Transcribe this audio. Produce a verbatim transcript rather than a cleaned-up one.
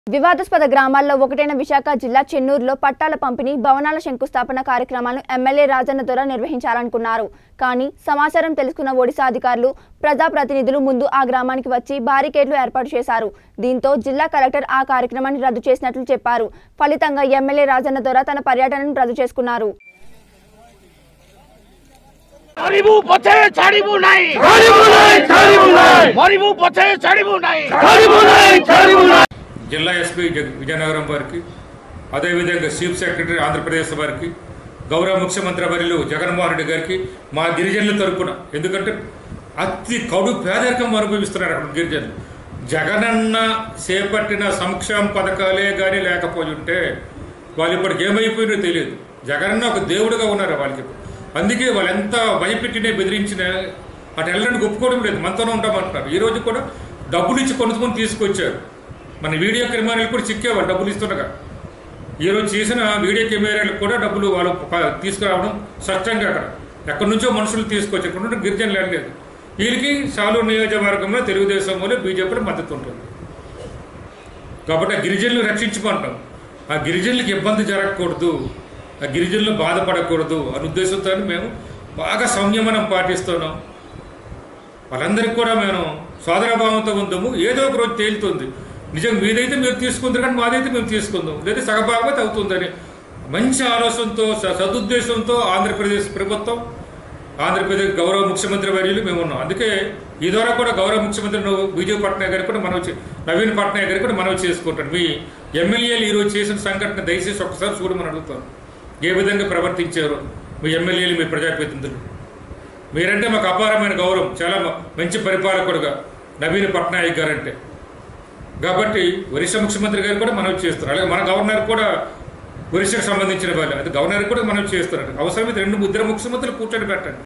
వివాదాస్పద గ్రామాల్లో ఒకటైన విశాఖ జిల్లా చెన్నూరులో పట్టాల పంపిణీ భవనాల శంకుస్థాపన కార్యక్రమాలను ఎమ్మెల్యే రాజన్న దొర నిర్వహించాలనుకున్నారు. కానీ సమాచారం తెలుసుకున్న ఒడిశా అధికారులు ప్రజాప్రతినిధులు ముందు ఆ గ్రామానికి వచ్చి బారికేడ్లు ఏర్పాటు చేశారు. దీంతో జిల్లా కలెక్టర్ ఆ కార్యక్రమాన్ని రద్దు చేసినట్లు చెప్పారు. ఫలితంగా ఎమ్మెల్యే రాజన్న దొర తన పర్యటనను రద్దు చేసుకున్నారు. జిల్లా ఎస్పీ జయనగరం వారికి, అదేవిధంగా చీఫ్ సెక్రటరీ ఆంధ్రప్రదేశ్ వారికి, గౌరవ ముఖ్యమంత్రి వర్యులు జగన్మోహన్ రెడ్డి గారికి మా గిరిజనుల తరపున, ఎందుకంటే అతి కడు పేదరికం అనుభవిస్తున్నారు అక్కడ గిరిజనులు. జగనన్న చేపట్టిన సంక్షేమ పథకాలే కానీ లేకపోయి ఉంటే వాళ్ళు ఇప్పటికి ఏమైపోయినో తెలియదు. జగనన్న ఒక దేవుడుగా ఉన్నారు వాళ్ళకి. అందుకే వాళ్ళు ఎంత భయపెట్టినే బెదిరించిన అటు వెళ్ళడానికి ఒప్పుకోవడం లేదు, మనతోనే ఉంటామంటున్నారు. ఈరోజు కూడా డబ్బులు ఇచ్చి కొనుక్కొని తీసుకొచ్చారు. మన వీడియో కెమెరాలు కూడా చిక్కేవాళ్ళు డబ్బులు ఇస్తుండగా. ఈరోజు చేసిన వీడియో కెమెరాలకు కూడా డబ్బులు వాళ్ళు తీసుకురావడం స్పష్టంగా అక్కడ ఎక్కడి నుంచో మనుషులు తీసుకొచ్చి ఎక్కడ నుండి గిరిజనులు వెళ్ళలేదు. వీళ్ళకి సాలూరు నియోజకవర్గంలో తెలుగుదేశం వల్ల బీజేపీలో మద్దతు ఉంటుంది కాబట్టి ఆ గిరిజనులు రక్షించుకుంటాం. ఆ గిరిజనులకు ఇబ్బంది జరగకూడదు, ఆ గిరిజనులు బాధపడకూడదు అనే ఉద్దేశంతో మేము బాగా సంయమనం పాటిస్తున్నాం. వాళ్ళందరికీ కూడా మేము సోదరభావంతో ఉందాము. ఏదో ఒక రోజు తేలుతుంది, నిజం మీదైతే మీరు తీసుకుంటారు కానీ మాదైతే మేము తీసుకుందాం, లేదా సగభాగవత అవుతుందని మంచి ఆలోచనతో సదుద్దేశంతో ఆంధ్రప్రదేశ్ ప్రభుత్వం, ఆంధ్రప్రదేశ్ గౌరవ ముఖ్యమంత్రి వర్యులు మేము ఉన్నాం. అందుకే ఈ ద్వారా కూడా గౌరవ ముఖ్యమంత్రి విజయ్ పట్నాయక్ గారికి కూడా మనవి, నవీన్ పట్నాయక్ గారికి కూడా మనవి చేసుకుంటాను. మీ ఎమ్మెల్యేలు ఈరోజు చేసిన సంఘటన దయచేసి ఒకసారి చూడమని అడుగుతాను. ఏ విధంగా ప్రవర్తించారు మీ ఎమ్మెల్యేలు, మీ ప్రజాప్రతినిధులు. మీరంటే మాకు అపారమైన గౌరవం, చాలా మంచి పరిపాలకుడుగా నవీన్ పట్నాయక్ గారు అంటే. కాబట్టి ఒరిస్సా ముఖ్యమంత్రి గారు కూడా మనవి చేస్తున్నారు. అలాగే మన గవర్నర్ కూడా ఒరిస్సాకు సంబంధించిన వాళ్ళు, అది గవర్నర్ కూడా మనవి చేస్తున్నారు. అవసరమైతే రెండు ఇద్దరు ముఖ్యమంత్రులు కూర్చొని పెట్టండి.